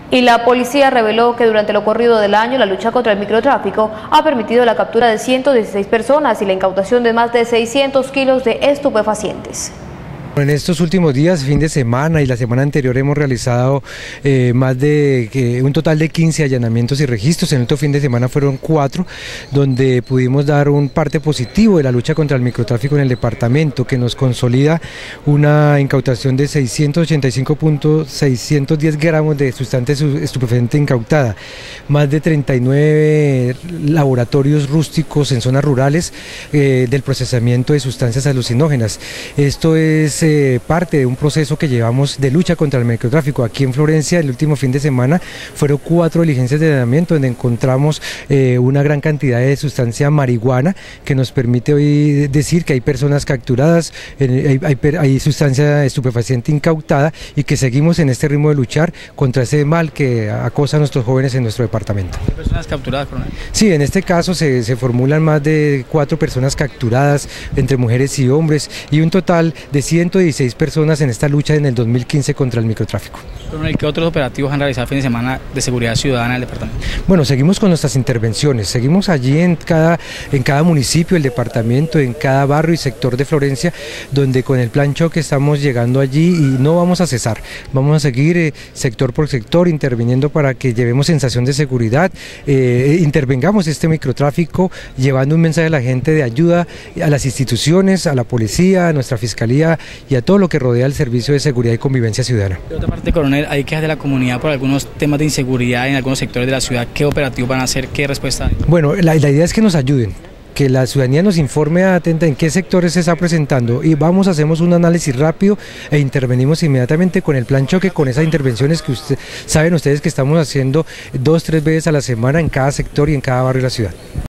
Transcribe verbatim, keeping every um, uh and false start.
Y la policía reveló que durante lo corrido del año la lucha contra el microtráfico ha permitido la captura de ciento dieciséis personas y la incautación de más de seiscientos kilos de estupefacientes. En estos últimos días, fin de semana y la semana anterior, hemos realizado eh, más de eh, un total de quince allanamientos y registros. En el otro fin de semana fueron cuatro, donde pudimos dar un parte positivo de la lucha contra el microtráfico en el departamento, que nos consolida una incautación de seiscientos ochenta y cinco punto seiscientos diez gramos de sustancia estupefaciente incautada, más de treinta y nueve laboratorios rústicos en zonas rurales eh, del procesamiento de sustancias alucinógenas. Esto es Eh, parte de un proceso que llevamos de lucha contra el microtráfico. Aquí en Florencia, el último fin de semana, fueron cuatro diligencias de allanamiento donde encontramos eh, una gran cantidad de sustancia marihuana que nos permite hoy decir que hay personas capturadas, eh, hay, hay, hay sustancia estupefaciente incautada y que seguimos en este ritmo de luchar contra ese mal que acosa a nuestros jóvenes en nuestro departamento. ¿Hay personas capturadas, coronel? Sí, en este caso se, se formulan más de cuatro personas capturadas entre mujeres y hombres y un total de ciento dieciséis personas en esta lucha en el dos mil quince contra el microtráfico. Coronel, ¿qué otros operativos han realizado el fin de semana de seguridad ciudadana en el departamento? Bueno, seguimos con nuestras intervenciones, seguimos allí en cada, en cada municipio, el departamento, en cada barrio y sector de Florencia, donde con el plan choque estamos llegando allí y no vamos a cesar, vamos a seguir eh, sector por sector interviniendo para que llevemos sensación de seguridad, eh, intervengamos este microtráfico llevando un mensaje a la gente de ayuda a las instituciones, a la policía, a nuestra fiscalía y a todo lo que rodea el servicio de seguridad y convivencia ciudadana. De otra parte, coronel, hay quejas de la comunidad por algunos temas de inseguridad en algunos sectores de la ciudad. ¿Qué operativos van a hacer? ¿Qué respuesta hay? Bueno, la, la idea es que nos ayuden, que la ciudadanía nos informe atenta en qué sectores se está presentando y vamos, hacemos un análisis rápido e intervenimos inmediatamente con el plan choque, con esas intervenciones que usted, saben ustedes que estamos haciendo dos, tres veces a la semana en cada sector y en cada barrio de la ciudad.